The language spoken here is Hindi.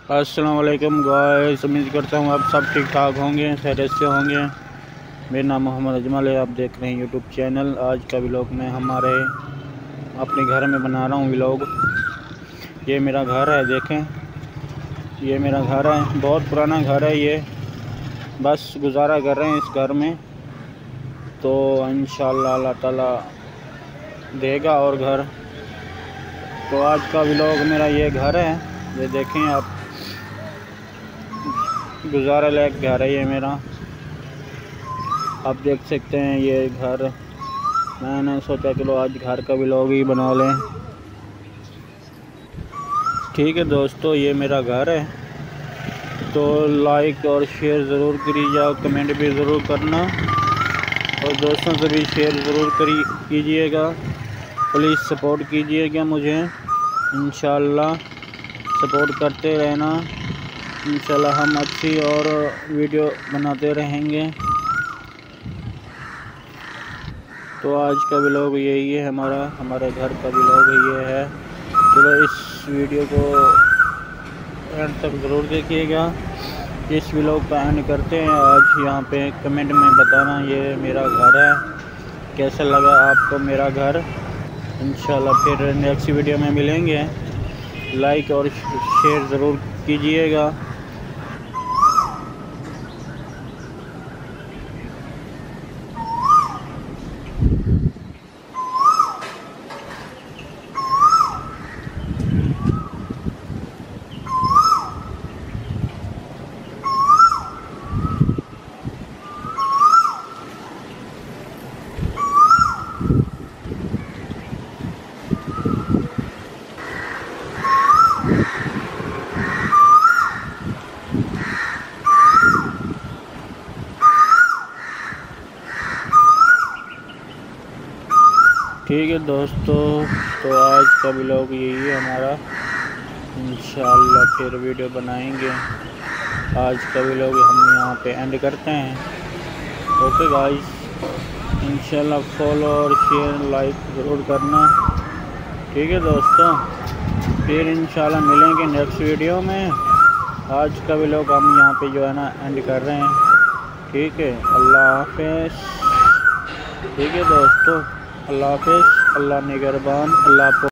अस्सलाम वालेकुम गाइस, उम्मीद करता हूँ आप सब ठीक ठाक होंगे, खैरियत से होंगे। मेरा नाम मोहम्मद अजमल है, आप देख रहे हैं यूट्यूब चैनल। आज का व्लॉग मैं हमारे अपने घर में बना रहा हूँ व्लॉग। ये मेरा घर है, देखें ये मेरा घर है, बहुत पुराना घर है ये। बस गुजारा कर रहे हैं इस घर में, तो इंशाअल्लाह अल्लाह ताला देगा और घर। तो आज का व्लॉग मेरा ये घर है, ये देखें आप, गुजारा लायक घर है ये मेरा। आप देख सकते हैं ये घर। मैंने सोचा चलो आज घर का व्लॉग ही बना लें। ठीक है दोस्तों, ये मेरा घर है, तो लाइक और शेयर ज़रूर करिएगा, कमेंट भी ज़रूर करना और दोस्तों से भी शेयर ज़रूर कीजिएगा। प्लीज़ सपोर्ट कीजिएगा मुझे, इंशाल्लाह सपोर्ट करते रहना। इंशाल्लाह हम अच्छी और वीडियो बनाते रहेंगे। तो आज का व्लॉग यही है, हमारे घर का व्लॉग ये है। चलो इस वीडियो को एंड तक ज़रूर देखिएगा। इस व्लॉग का एंड करते हैं आज यहाँ पे। कमेंट में बताना ये मेरा घर है, कैसा लगा आपको मेरा घर। इंशाल्लाह फिर नेक्स्ट वीडियो में मिलेंगे। लाइक और शेयर ज़रूर कीजिएगा। ठीक है दोस्तों, तो आज का व्लॉग यही है हमारा। इंशाल्लाह फिर वीडियो बनाएंगे। आज का व्लॉग हम यहाँ पे एंड करते हैं। ओके गाइस, इंशाल्लाह फॉलो और शेयर लाइक ज़रूर करना। ठीक है दोस्तों, फिर इंशाल्लाह मिलेंगे नेक्स्ट वीडियो में। आज का व्लॉग हम यहाँ पे जो है ना एंड कर रहे हैं। ठीक है, अल्लाह हाफ़िज़। ठीक है दोस्तों, अल्लाह हाफ़िज़, अल्लाह निगहबान, अल्लाह।